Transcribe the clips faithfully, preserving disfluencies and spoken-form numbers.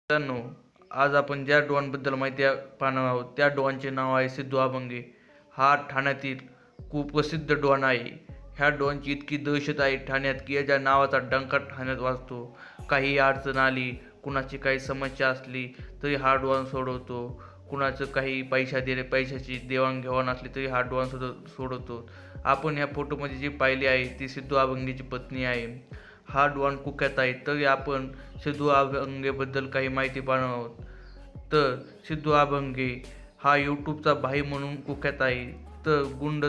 मित्रांनो, आज आपण ज्या डॉनबद्दल माहिती पाहणार आहोत त्या डॉनचे नाव आहे सिद्धू अभंगे. हा ठाण्यातील खूप प्रसिद्ध डॉन आहे. ह्या डॉनची इतकी दहशत आहे ठाण्यात की याच्या नावाचा डंका ठाण्यात वाजतो. काही अडचण आली, कुणाची काही समस्या असली तरी हा डॉन सोडवतो. कुणाचं काही पैसा दिले पैशाची देवाणघेवाण असली तरी हा डॉन सुद्धा सोडवतो. आपण ह्या फोटोमध्ये जी पाहिली आहे ती सिद्धू अभंगेची पत्नी आहे. हा डॉन कुख्यात आहे. तरी आपण सिद्धू अभंगेबद्दल काही माहिती पाहणार आहोत. तर सिद्धू अभंगे हा यूट्यूबचा भाई म्हणून कुख्यात आहे. तर गुंड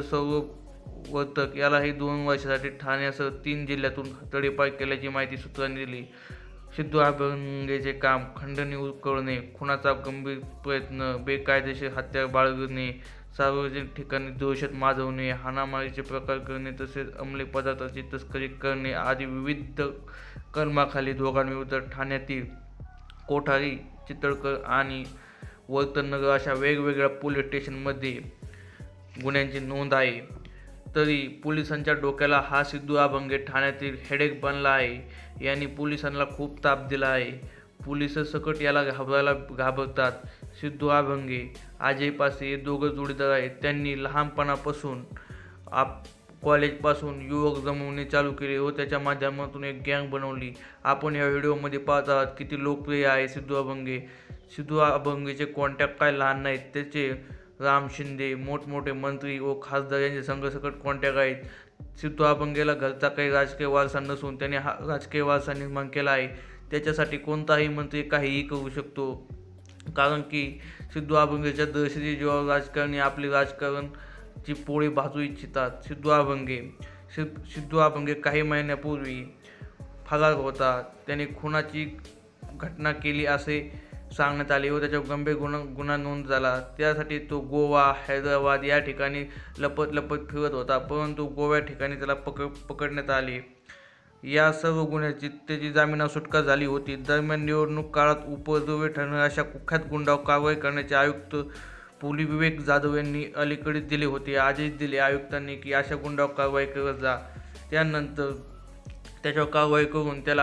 संवर्तक यालाही दोन वर्षासाठी ठाण्यासह तीन जिल्ह्यातून तडीपार केल्याची माहिती सूत्रांनी दिली. सिद्धू अभंगेचे काम खंडणी करणे, खुनाचा गंभीर प्रयत्न, बेकायदेशीर हत्यार बाळगणे, सार्वजनिक ठिकाणी दहशत माजवणे, हाणामारीचे प्रकार करणे तसेच अंमली पदार्थांची तस्करी करणे आदी विविध कलमाखाली दोघांविरुद्ध ठाण्यातील कोठारी, चितळकर आणि वर्तननगर अशा वेगवेगळ्या पोलीस स्टेशनमध्ये गुन्ह्यांची नोंद आहे. तरी पोलिसांच्या डोक्याला हा सिद्धू अभंगे ठाण्यातील हेडेक बनला आहे. यांनी पोलिसांना खूप ताप दिला आहे. पोलिस सकट याला घाबरायला घाबरतात. सिद्धू अभंगे, अजय पासे हे दोघं जोडीदार आहेत. त्यांनी लहानपणापासून आप कॉलेजपासून युवक जमवणे चालू केले व त्याच्या माध्यमातून एक गँग बनवली. आपण या व्हिडिओमध्ये पाहत आहात किती लोकप्रिय आहे सिद्धू अभंगे. सिद्धू अभंगेचे कॉन्टॅक्ट काय लहान नाहीत. त्याचे राम शिंदे, मोठमोठे मंत्री व खासदार यांचे संघसकट कॉन्टॅक्ट आहेत. सिद्धू अभंगेला घरचा काही राजकीय वारसा नसून त्याने हा राजकीय वारसा निर्माण केला आहे. त्याच्यासाठी कोणताही मंत्री काहीही करू शकतो. कारण की सिद्धू अभंगेच्या दहशती जीवावर राजकारणी आपले राजकारणची पोळी भाजू इच्छितात. सिद्धू अभंगे सिद्धू अभंगे काही महिन्यापूर्वी फरार होता. त्याने खुनाची घटना केली असे सांगण्यात आले व त्याच्यावर गंभीर गुन्हा गुन्हा नोंद झाला. त्यासाठी तो गोवा, हैदराबाद या ठिकाणी लपत लपत फिरत होता. परंतु गोव्या ठिकाणी त्याला पकड पकडण्यात आले. या सर्व गुन्ह्याची त्याची जामिनावर सुटका झाली होती. दरम्यान निवडणूक काळात उपद्रवी ठरणाऱ्या अशा कुख्यात गुंडावर कारवाई करण्याचे आयुक्त पोली विवेक जाधव यांनी अलीकडेच दिले होते. आदेश दिले आयुक्तांनी की अशा गुंडावर कारवाई करत जा. त्यानंतर त्याच्यावर कारवाई करून त्याला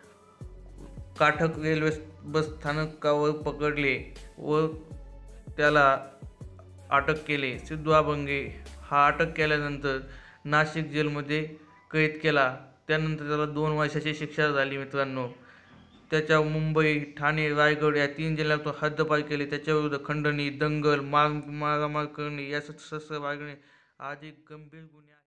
काठक रेल्वे बस स्थानकावर पकडले व त्याला अटक केले. सिद्धू अभंगे हा अटक केल्यानंतर नाशिक जेलमध्ये कैद केला. त्यानंतर त्याला दोन वर्षाची शिक्षा झाली. मित्रांनो, त्याच्या मुंबई, ठाणे, रायगड या तीन जिल्ह्यातून हद्दपार केले. त्याच्याविरुद्ध खंडणी, दंगल, मार मारामार करणे, या शस्त्र बाळगणे आदी गंभीर गुन्हे